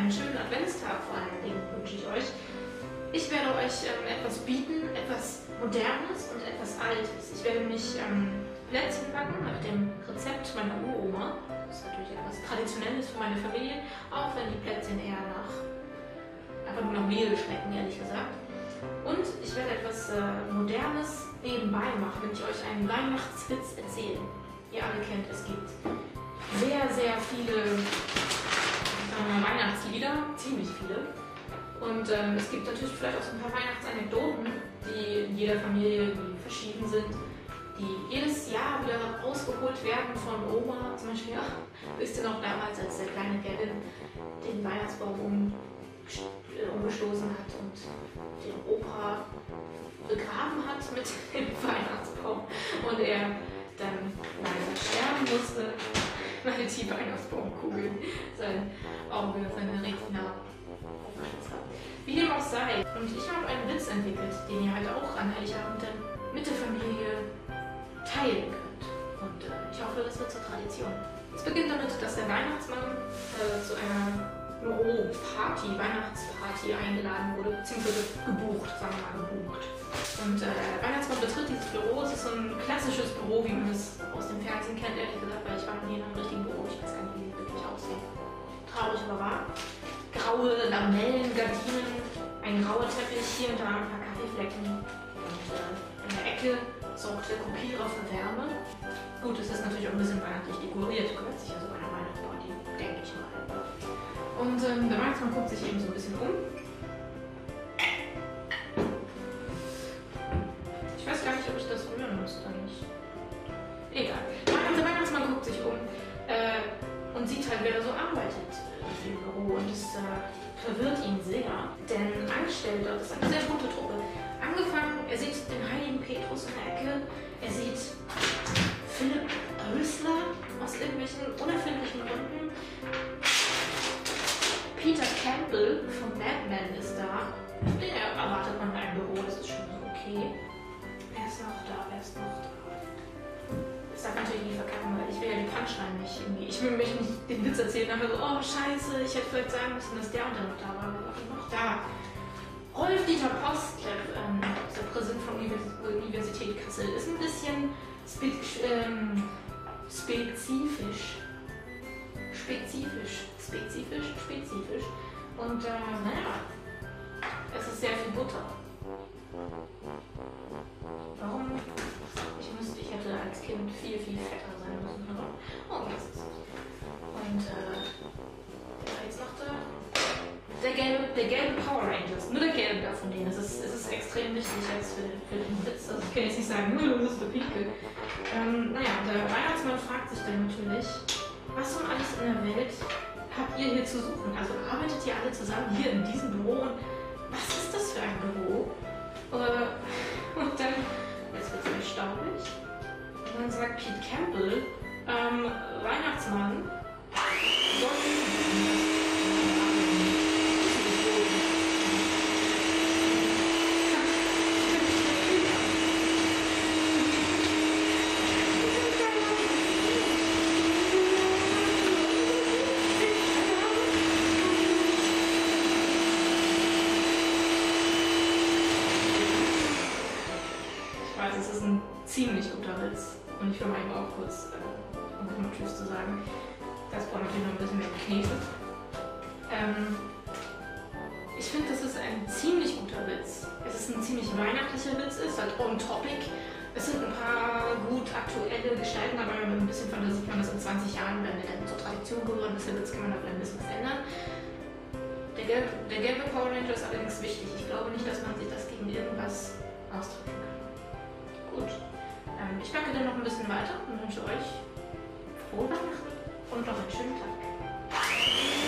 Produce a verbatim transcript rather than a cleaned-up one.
einen schönen Adventstag vor allen Dingen wünsche ich euch. Ich werde euch ähm, etwas bieten, etwas Modernes und etwas Altes. Ich werde mich ähm, Plätzchen backen nach dem Rezept meiner Uroma. Das ist natürlich etwas Traditionelles für meine Familie, auch wenn die Plätzchen eher nach einfach nur nach Mehl schmecken, ehrlich gesagt. Und ich werde etwas äh, Modernes nebenbei machen, wenn ich euch einen Weihnachtswitz erzähle. Ihr alle kennt, es gibt sehr, sehr viele sagen wir mal, Weihnachtslieder, ziemlich viele. Und ähm, es gibt natürlich vielleicht auch so ein paar Weihnachtsanekdoten, die in jeder Familie die verschieden sind, die jedes Jahr wieder rausgeholt werden von Oma. Zum Beispiel, ach, wisst ihr noch damals, als der kleine Kevin den Weihnachtsbaum um, äh, umgestoßen hat und den Opa begraben hat mit dem Weihnachtsbaum und er dann leider sterben musste, weil die Weihnachtsbaumkugel sein Auge, seine Retina aufgeschlossen hat. Wie dem auch sei. Und ich habe einen Witz entwickelt, den ihr halt auch an Heiligabend dann mit der Familie teilen könnt. Und äh, ich hoffe, das wird zur Tradition. Es beginnt damit, dass der Weihnachtsmann äh, zu einer Büro-Party, Weihnachtsparty eingeladen wurde, beziehungsweise gebucht, sagen wir mal gebucht. Und äh, der Weihnachtsmann betritt dieses Büro. Es ist so ein klassisches Büro, wie man es aus dem Fernsehen kennt, ehrlich gesagt, weil ich war noch nie in einem richtigen Büro. Ich weiß gar nicht, wie die wirklich aussehen. Traurig aber wahr. Graue Lamellen, Gardinen, ein grauer Teppich, hier und da ein paar Kaffeeflecken. Und äh, in der Ecke sorgt der Kopierer für Wärme. Gut, es ist natürlich auch ein bisschen weihnachtlich dekoriert, gehört sich ja so einer Weihnachtsparty, denke ich mal. Und ähm, der Weihnachtsmann guckt sich eben so ein bisschen um. Ich weiß gar nicht, ob ich das rühren muss oder nicht. Egal. Der Weihnachtsmann guckt sich um äh, und sieht halt, wer da so arbeitet im Büro. Und das äh, verwirrt ihn sehr. Denn angestellt dort ist eine sehr bunte Truppe. Angefangen, er sieht den heiligen Petrus in der Ecke. Er sieht Philipp Rösler aus irgendwelchen unerfindlichen Gründen. Peter Campbell von Batman ist da. Den erwartet man in einem Büro, das ist schon so okay. Wer ist noch da? Wer ist noch da? Das darf natürlich nicht verkacken, weil ich will ja die Punchline nicht irgendwie. Ich will mich nicht den Witz erzählen, aber so, oh scheiße, ich hätte vielleicht sagen müssen, dass der und der noch da war. Aber noch da. Rolf-Dieter Post, der, ähm, der Präsident von Universität Kassel, ist ein bisschen spe ähm, spezifisch. Spezifisch. Spezifisch, spezifisch. Und äh, naja, es ist sehr viel Butter. Warum? Ich müsste, ich hätte als Kind viel, viel fetter sein müssen. Aber, oh, das ist es. Und äh, ja, jetzt noch der, der gelbe, der gelbe Power Rangers. Nur der gelbe da von denen. Es ist, es ist extrem wichtig jetzt für, für den Witz. Also ich kann jetzt nicht sagen, nur das ist der Pieke. Ähm, naja, der Weihnachtsmann fragt sich dann natürlich, was um alles in der Welt habt ihr hier zu suchen? Also arbeitet ihr alle zusammen hier in diesem Büro? Und was ist das für ein Büro? Äh, und dann, jetzt wird es erstaunlich, und dann sagt Pete Campbell, ähm, Weihnachtsmann, sollten es ist ein ziemlich guter Witz und ich will mal eben auch kurz, äh, um mal Tschüss zu sagen, das braucht natürlich noch ein bisschen mehr Knete. Ähm, ich finde, das ist ein ziemlich guter Witz. Es ist ein ziemlich weihnachtlicher Witz, es ist halt on topic. Es sind ein paar gut aktuelle Gestalten, aber mit ein bisschen Fantasie kann das in zwanzig Jahren, wenn der dann zur Tradition geworden ist, der Witz kann man da vielleicht ein bisschen was ändern. Der gelbe, der gelbe Power Ranger ist allerdings wichtig. Ich glaube nicht, dass man sich das gegen irgendwas ausdrücken kann. Gut, ähm, ich backe dann noch ein bisschen weiter und wünsche euch frohe Weihnachten und noch einen schönen Tag.